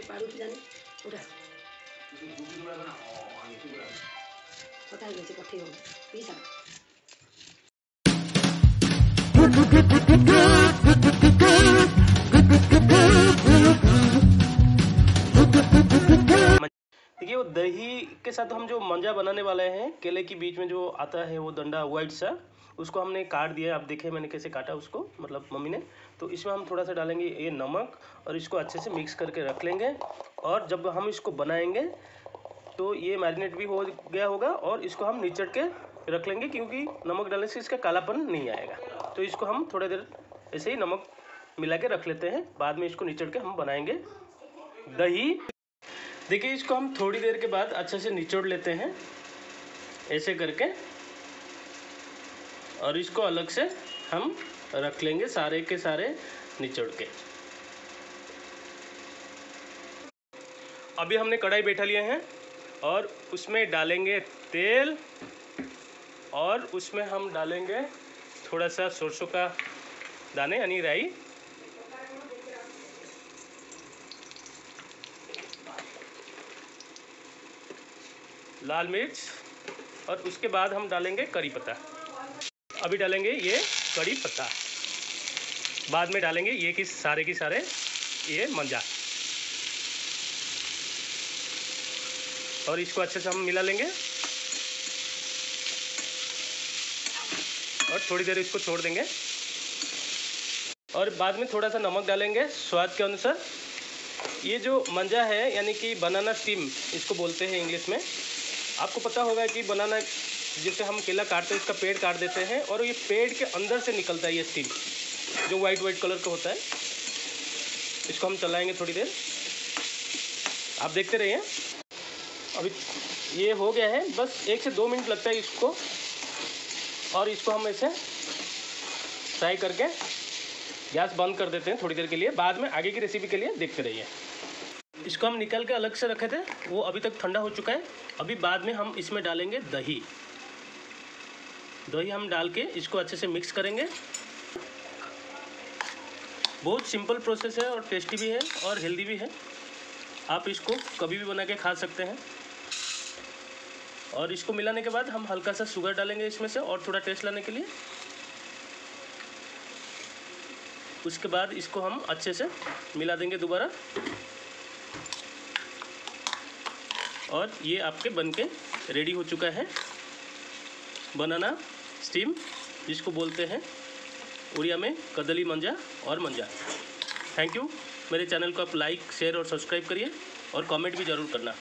पारू जाने उठा पता है पठे हो पीसा देखिए वो दही के साथ हम जो मंजा बनाने वाले हैं, केले के बीच में जो आता है वो डंडा वाइट सा, उसको हमने काट दिया। आप देखें मैंने कैसे काटा उसको, मतलब मम्मी ने। तो इसमें हम थोड़ा सा डालेंगे ये नमक और इसको अच्छे से मिक्स करके रख लेंगे। और जब हम इसको बनाएंगे तो ये मैरिनेट भी हो गया होगा और इसको हम निचड़ के रख लेंगे, क्योंकि नमक डालने से इसका कालापन नहीं आएगा। तो इसको हम थोड़ी देर ऐसे ही नमक मिला के रख लेते हैं, बाद में इसको निचड़ के हम बनाएंगे दही। देखिए इसको हम थोड़ी देर के बाद अच्छे से निचोड़ लेते हैं ऐसे करके, और इसको अलग से हम रख लेंगे सारे के सारे निचोड़ के। अभी हमने कढ़ाई बैठा लिए हैं और उसमें डालेंगे तेल, और उसमें हम डालेंगे थोड़ा सा सरसों का दाने यानी राई, लाल मिर्च, और उसके बाद हम डालेंगे करी पत्ता। अभी डालेंगे ये करी पत्ता, बाद में डालेंगे ये की सारे ये मंजा, और इसको अच्छे से हम मिला लेंगे और थोड़ी देर इसको छोड़ देंगे। और बाद में थोड़ा सा नमक डालेंगे स्वाद के अनुसार। ये जो मंजा है यानी कि बनाना स्टीम इसको बोलते हैं इंग्लिश में। आपको पता होगा कि बनाना जैसे हम केला काटते हैं, इसका पेड़ काट देते हैं और ये पेड़ के अंदर से निकलता है ये स्टीम, जो वाइट कलर का होता है। इसको हम चलाएंगे थोड़ी देर, आप देखते रहिए। अभी ये हो गया है, बस 1 से 2 मिनट लगता है इसको, और इसको हम ऐसे फ्राई करके गैस बंद कर देते हैं थोड़ी देर के लिए। बाद में आगे की रेसिपी के लिए देखते रहिए। इसको हम निकल के अलग से रखे थे, वो अभी तक ठंडा हो चुका है। अभी बाद में हम इसमें डालेंगे दही हम डाल के इसको अच्छे से मिक्स करेंगे। बहुत सिंपल प्रोसेस है और टेस्टी भी है और हेल्दी भी है। आप इसको कभी भी बना के खा सकते हैं। और इसको मिलाने के बाद हम हल्का सा शुगर डालेंगे इसमें से, और थोड़ा टेस्ट लाने के लिए। उसके बाद इसको हम अच्छे से मिला देंगे दोबारा, और ये आपके बनके रेडी हो चुका है बनाना स्टीम, जिसको बोलते हैं उड़िया में कदली मंजा और मंजा। Thank you. मेरे चैनल को आप लाइक, शेयर और सब्सक्राइब करिए, और कमेंट भी ज़रूर करना।